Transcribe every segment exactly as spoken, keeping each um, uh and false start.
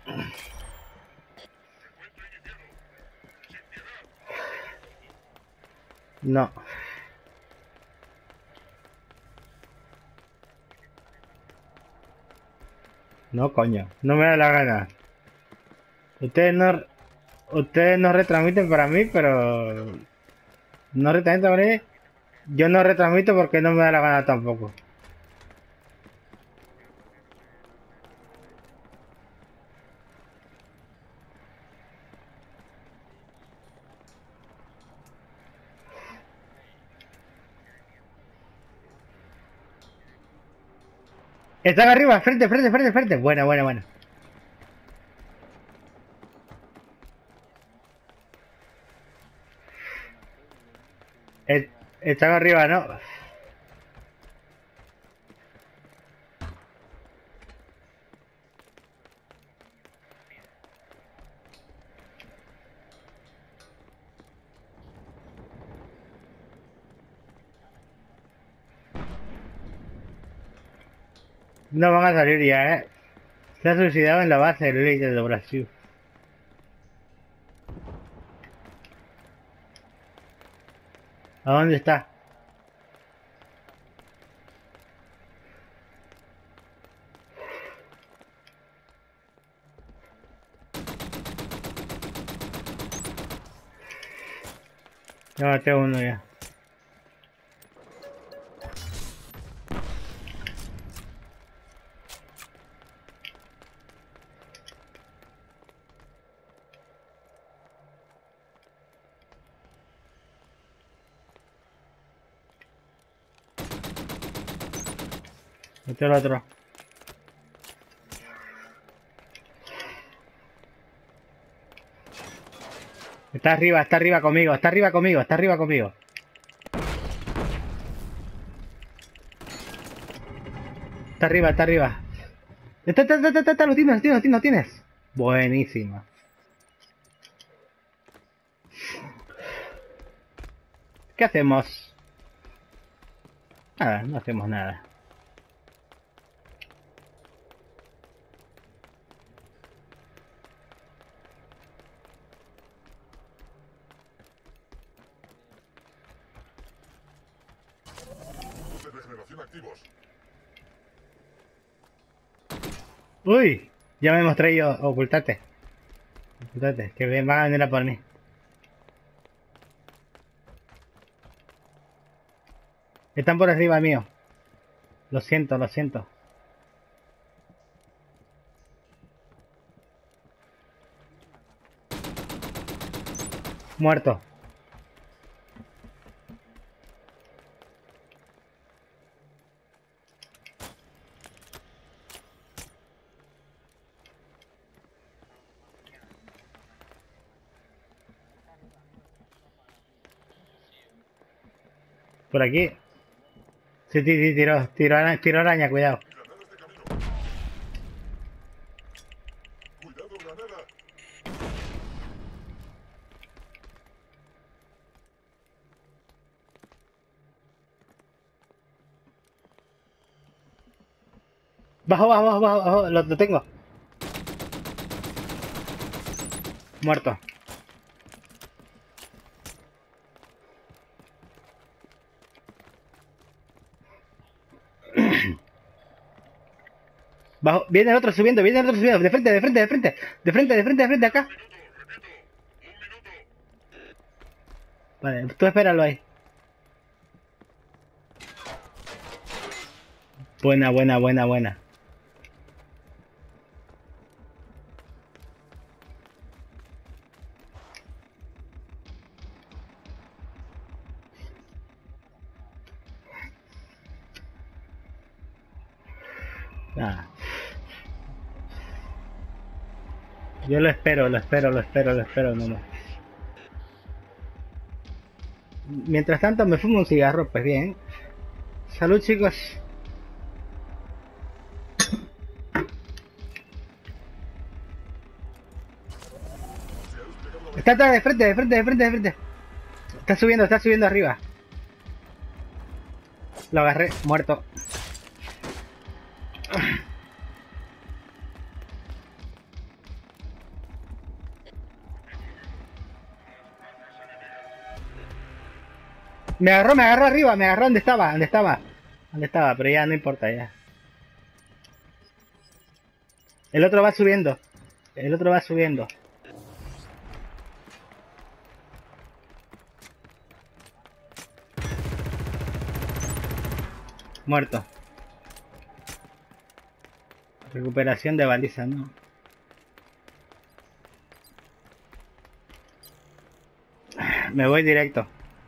No. No, coño. No me da la gana. Ustedes no... Ustedes no retransmiten para mí, pero... No retransmiten para mí. Yo no retransmito porque no me da la gana tampoco. Están arriba, frente, frente, frente, frente. Buena, buena, buena. Eh, Están arriba, ¿no? No van a salir ya, ¿eh? Se ha suicidado en la base del Elite de Brasil. ¿A dónde está? Ya maté uno ya. Este es el otro. Está arriba, está arriba conmigo, está arriba conmigo, está arriba conmigo. Está arriba, está arriba. Está, está, está, está, está, lo tienes, lo tienes, lo tienes, lo tienes. Buenísima. ¿Qué hacemos? Nada, no hacemos nada. De regeneración activos. Uy, ya me hemos traído. Ocultate. Ocultate, que van a venir a por mí. Están por arriba mío. Lo siento, lo siento. Muerto. Por aquí. Sí, sí, sí, tiró, tiró, ara- tiró araña, cuidado. Granadas de camino. Cuidado, granada. Bajo, bajo, bajo, bajo, bajo, lo, lo tengo. Muerto. Bajo, viene el otro subiendo, viene el otro subiendo, de frente, de frente, de frente, de frente, de frente, de frente, acá. Vale, tú espéralo ahí. Buena, buena, buena, buena. Nada. Yo lo espero, lo espero, lo espero, lo espero, no, no. Mientras tanto me fumo un cigarro, pues bien. Salud, chicos. Está, está de frente, de frente, de frente, de frente. Está subiendo, está subiendo arriba. Lo agarré, muerto. Me agarró, me agarró arriba, me agarró donde estaba, donde estaba. Donde estaba, pero ya no importa ya. El otro va subiendo. El otro va subiendo. Muerto. Recuperación de baliza, ¿no? Me voy directo.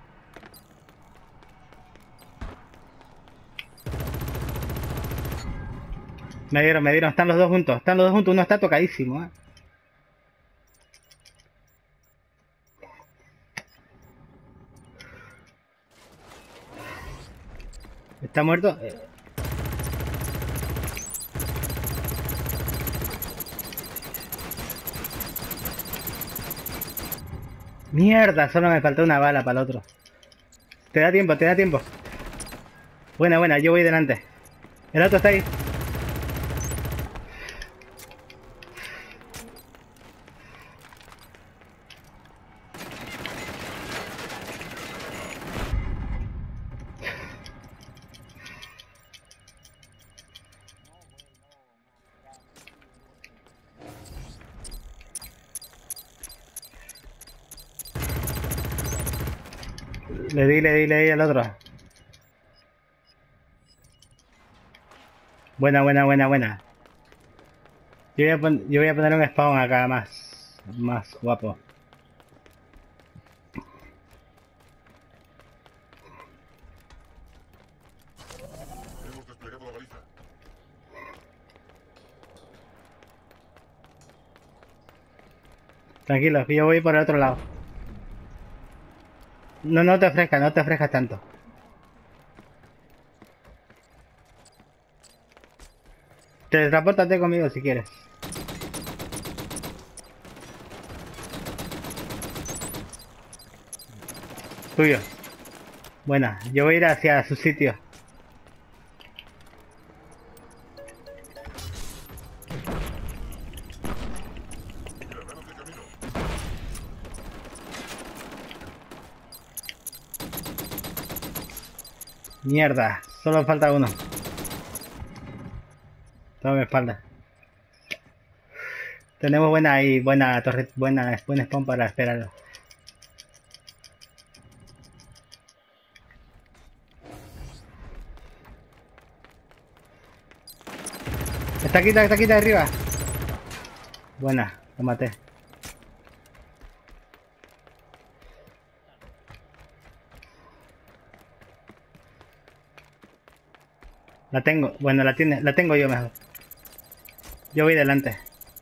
Me dieron, me dieron. Están los dos juntos. Están los dos juntos. Uno está tocadísimo, ¿eh? ¿Está muerto? Eh. Mierda, solo me faltó una bala para el otro. Te da tiempo, te da tiempo. Buena, buena, yo voy delante. El otro está ahí. Le di, le di, le di al otro. Buena, buena, buena, buena. Yo voy a, pon yo voy a poner un spawn acá más, más guapo. Hemos desplegado la baliza. Tranquilo, yo voy por el otro lado. No, no te ofrezcas, no te ofrezcas tanto. Teletranspórtate conmigo si quieres. Tuyo. Buena, yo voy a ir hacia su sitio. Granadas de camino. Mierda, solo falta uno. Toma mi espalda. Tenemos buena ahí, buena torre, buena, buen spawn para esperarlo. Está aquí, está aquí, está arriba. Buena, lo maté. La tengo, bueno, la tiene, la tengo yo mejor. Yo voy delante.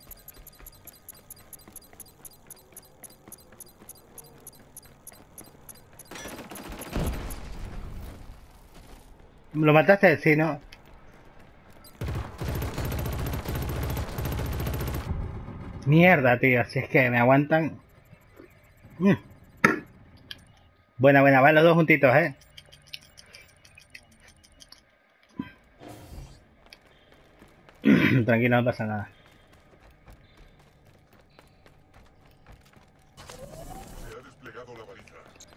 ¿Lo mataste? Sí, ¿no? Mierda, tío, si es que me aguantan. Mm. Buena, buena, van los dos juntitos, eh. Tranquilo, no pasa nada. Se ha desplegado la baliza.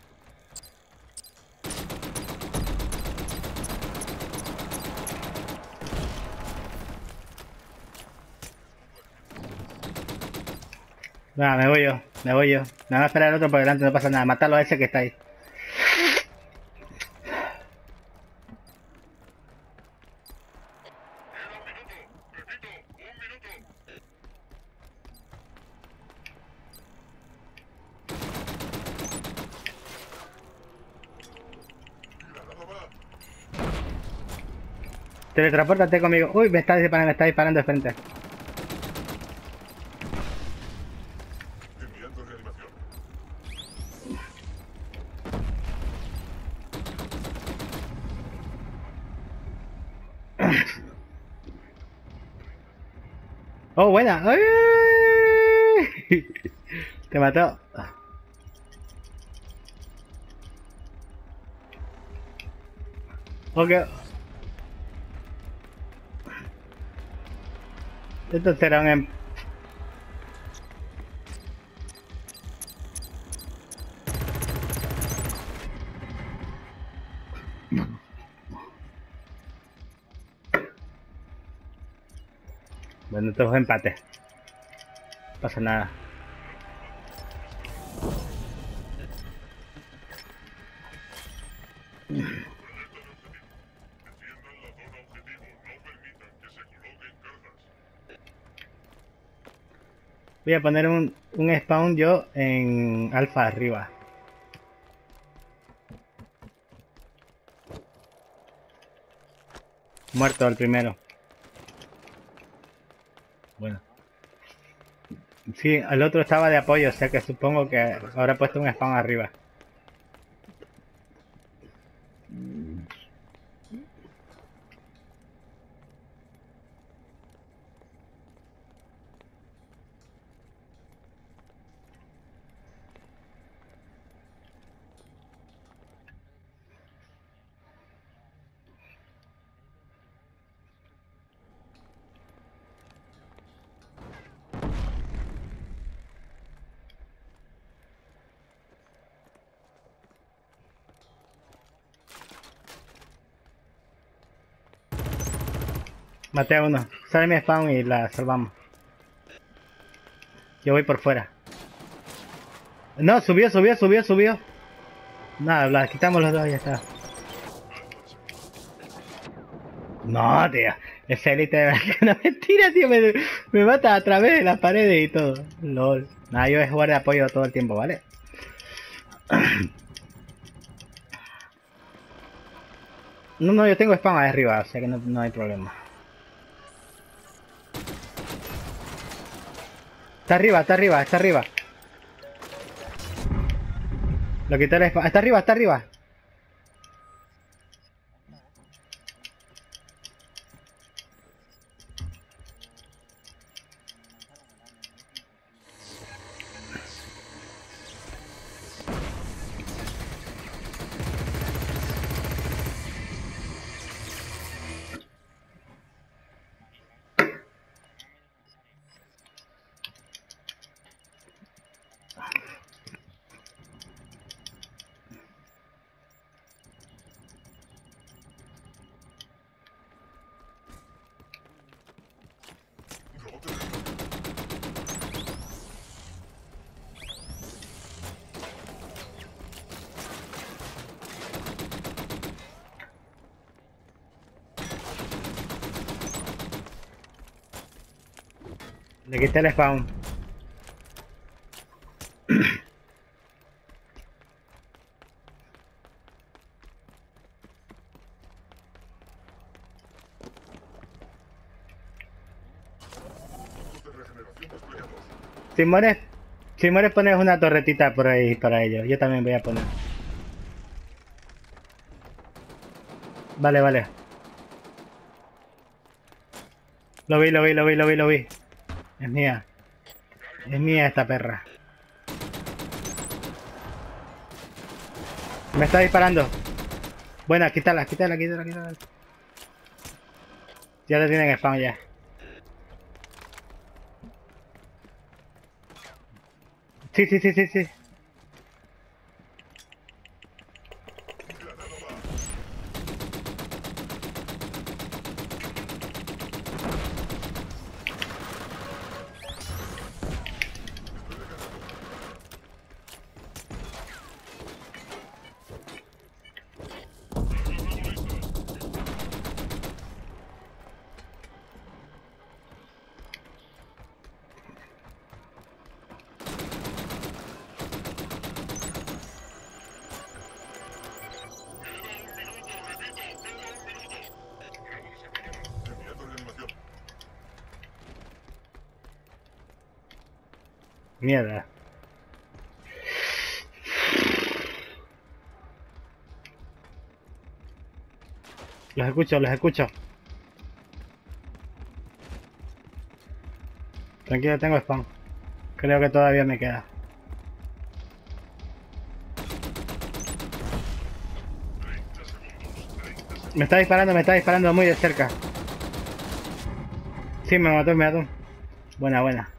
Nada, me voy yo, me voy yo. Me va a esperar el otro por delante, no pasa nada. Matalo a ese que está ahí. Granada va. Teletranspórtate conmigo. Uy, me está disparando, me está disparando de frente. Enviando reanimación. Oh, buena. ¡Ay! Te mató. Ok. Esto será un... em- Bueno, esto es empate. No pasa nada. Voy a poner un, un spawn yo en alfa arriba. Muerto el primero. Bueno. Sí, el otro estaba de apoyo, o sea que supongo que habrá puesto un spawn arriba. Maté a uno. Sale mi spawn y la salvamos. Yo voy por fuera. No, subió, subió, subió, subió. Nada, la quitamos los dos y ya está. No, tío. Es élite de verdad. No, mentira, tío. Me, me mata a través de las paredes y todo. LOL. Nada, yo voy a jugar de apoyo todo el tiempo, ¿vale? No, no, yo tengo spam ahí arriba, o sea que no, no hay problema. Está arriba, está arriba, está arriba. Lo quité el spam. Está arriba, está arriba. Le quité el spawn. Si mueres, si mueres pones una torretita por ahí para ellos. Yo también voy a poner. Vale, vale. Lo vi, lo vi, lo vi, lo vi, lo vi. Es mía. Es mía esta perra. Me está disparando. Buena, quítala, quítala, quítala, quítala. Ya te tienen spawn ya. Sí, sí, sí, sí, sí. Mierda. Los escucho, los escucho. Tranquilo, tengo spawn. Creo que todavía me queda. Me está disparando, me está disparando muy de cerca. Sí, me mató, me mató. Buena, buena.